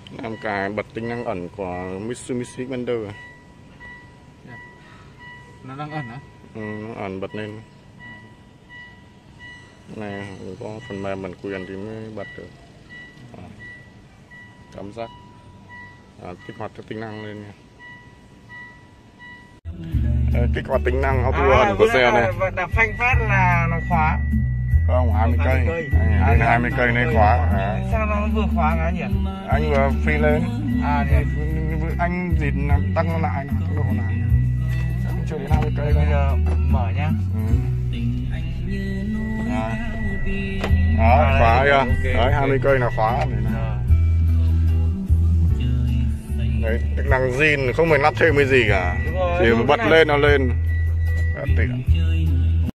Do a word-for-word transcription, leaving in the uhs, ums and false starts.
làm cài bật tính năng ẩn của Mitsubishi Xpander. Nó đang ẩn hả? Ừ, nó ẩn bật lên. Này có phần mềm bản quyền thì mới bật được. À, cảm giác à, kích hoạt cái tính năng lên nha. À, kích hoạt tính năng auto à, ẩn của xe này. Đạp phanh phát là nó khóa. Không, hai mươi cây. Anh hai mươi cây nên khóa. À. Sao nó vừa khóa cái nhỉ? Anh vừa phi lên. À thì anh gì tăng nó lại tốc độ này. Chưa đến hai mươi cây bây giờ mở nhá. Ừ. Đó, khóa kìa. Okay, đấy, hai mươi cây là khóa này này. Đấy, chức năng zin không phải nắp thêm cái gì cả. Thì bật lên nó lên. Tiện.